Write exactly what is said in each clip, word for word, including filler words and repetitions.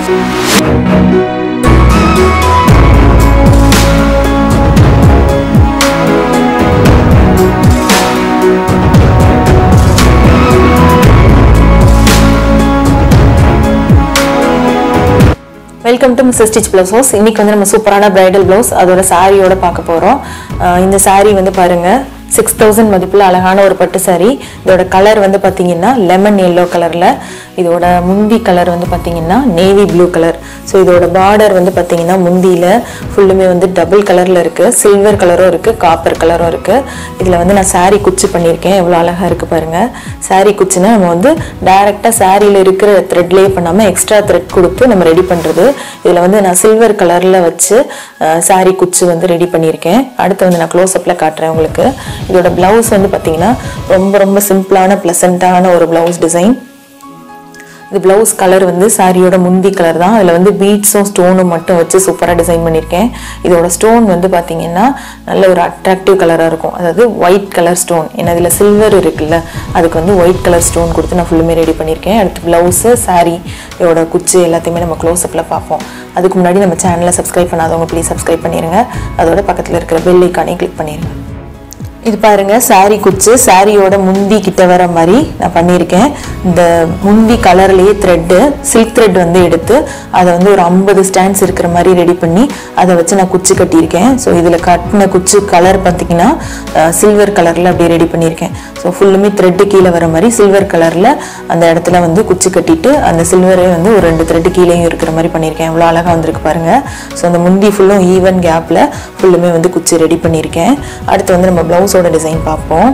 Welcome to Mister Stitch Blouse House. இன்னைக்கு வந்து நம்ம சூப்பரான bridal blouse அதோட சாரியோட பார்க்க போறோம். இந்த சாரி வந்து பாருங்க six thousand மதிப்புல அழகான ஒரு பட்டு saree. இதோட கலர் வந்து பாத்தீங்கன்னா லெமன் yellow கலர்ல, இதோட முந்தி கலர் வந்து பாத்தீங்கன்னா நேவி ப்ளூ கலர். சோ இதோட border வந்து பாத்தீங்கன்னா முந்தியில ஃபுல்லுமே வந்து டபுள் கலர்ல இருக்கு, சில்வர் கலரும் இருக்கு, காப்பர் கலரும் இருக்கு. இதுல வந்து நான் saree குச்சி பண்ணிருக்கேன். எவ்வளவு அழகா இருக்கு பாருங்க. saree குச்சினா நம்ம வந்து டைரக்ட்டா சாரியில இருக்கிற thread லே பண்ணாம எக்ஸ்ட்ரா thread கொடுத்து நம்ம ரெடி பண்றது. இதுல வந்து நான் சில்வர் கலர்ல வச்சு saree குச்சி வந்து ரெடி பண்ணிருக்கேன். அடுத்து வந்து நான் க்ளோஸ் அப்ல காட்றேன் உங்களுக்கு. இதோட blouse வந்து பாத்தீங்கன்னா ரொம்ப ரொம்ப சிம்பிளான ப்ளசன்ட்டான ஒரு blouse டிசைன். இந்த blouse கலர் வந்து சாரியோட முந்தி கலர் தான். அதுல வந்து பீட்ஸும் ஸ்டோனும் மட்டும் வச்சு சூப்பரா டிசைன் பண்ணிருக்கேன். இதோட ஸ்டோன் வந்து பாத்தீங்கன்னா நல்ல ஒரு அட்ராக்டிவ் கலரா இருக்கும். அதாவது ஒயிட் கலர் ஸ்டோன். ஏன்னா இதுல சில்வர் இருக்குல்ல, அதுக்கு வந்து ஒயிட் கலர் ஸ்டோன் கொடுத்து நான் ஃபுல்லுமே ரெடி பண்ணிருக்கேன். அடுத்து blouse, saree இதோட குச்சி எல்லாத்தையுமே நம்ம க்ளோஸ் அப்ல பார்ப்போம். அதுக்கு முன்னாடி நம்ம சேனலை சப்ஸ்கிரைப் பண்ணாதவங்க ப்ளீஸ் சப்ஸ்கிரைப் பண்ணிருங்க. அதோட பக்கத்துல இருக்கிற பெல் ஐகானை கிளிக் பண்ணிருங்க. இது பாருங்க saree குச்சி சாரியோட முந்தி கிட்ட வர மாதிரி நான் பண்ணிருக்கேன். இந்த முந்தி கலர்லயே thread silk thread வந்து எடுத்து அதை வந்து ஒரு ஐம்பது ஸ்டாண்ட்ஸ் இருக்கிற மாதிரி ரெடி பண்ணி அதை வச்சு நான் குச்சி கட்டியிருக்கேன். ஸோ இதுல கட்டின குச்சி கலர் பார்த்தீங்கன்னா சில்வர் கலர்ல அப்படியே ரெடி பண்ணியிருக்கேன். ஸோ ஃபுல்லுமே த்ரெட் கீழே வர மாதிரி சில்வர் கலர்ல அந்த இடத்துல வந்து குச்சி கட்டிட்டு அந்த சில்வரே வந்து ஒரு ரெண்டு த்ரெட் கீழேயும் இருக்கிற மாதிரி பண்ணியிருக்கேன். எவ்வளோ அழகா வந்திருக்கு பாருங்க. ஸோ அந்த முந்தி ஃபுல்லும் ஈவன் கேப்ல ஃபுல்லுமே வந்து குச்சி ரெடி பண்ணியிருக்கேன். அடுத்து வந்து நம்ம பிளவுஸ் டிசைன் பார்ப்போம்.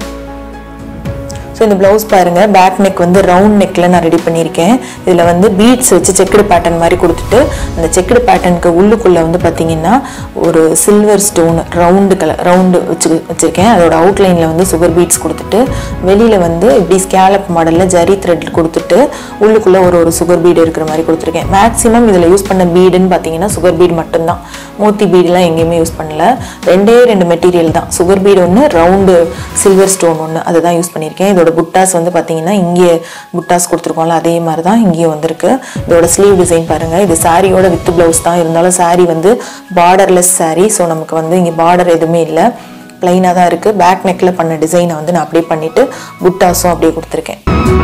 இந்த blouse பாருங்க பேக் நெக் வந்து ரவுண்ட் நெக்ல நான் ரெடி பண்ணிருக்கேன். இதுல வந்து பீட்ஸ் வச்சு செக்குடு பேட்டர்ன் மாதிரி கொடுத்துட்டு அந்த செக்குடு பேட்டர்னுக்கு உள்ளுக்குள்ள வந்து பாத்தீங்கன்னா ஒரு silver stone round colour round வச்சு வச்சிருக்கேன். அதோட அவுட்லைன்ல வந்து சுகர் பீட்ஸ் கொடுத்துட்டு வெளியில வந்து இப்படி ஸ்கேலப் மாடல்ல ஜரி த்ரெட் கொடுத்துட்டு உள்ளுக்குள்ள ஒரு ஒரு சுகர் பீட் இருக்கிற மாதிரி கொடுத்துருக்கேன். மேக்ஸிமம் இதுல யூஸ் பண்ண பீடுன்னு பாத்தீங்கன்னா சுகர் பீட் மட்டும்தான். மோத்தி பீட்லாம் எங்கேயுமே யூஸ் பண்ணல. ரெண்டே ரெண்டு மெட்டீரியல் தான், சுகர் பீட் ஒன்று, ரவுண்டு சில்வர் ஸ்டோன் ஒன்று, அதை தான் யூஸ் பண்ணியிருக்கேன். இதோட புட்டாஸ் வந்து பாத்தீங்கன்னா இங்கே புட்டாஸ் கொடுத்துருக்கோம்ல அதே மாதிரி தான் இங்கேயும் வந்திருக்கு. இதோட ஸ்லீவ் டிசைன் பாருங்க. இது சாரியோட வித் பிளவுஸ் தான், இருந்தாலும் சாரி வந்து பார்டர்லெஸ் சாரி. ஸோ நமக்கு வந்து இங்கே பார்டர் எதுவுமே இல்லை, பிளைனாக தான் இருக்கு. பேக் நெக்ல பண்ண டிசைனை வந்து நான் அப்படியே பண்ணிட்டு புட்டாஸும் அப்படியே கொடுத்துருக்கேன்.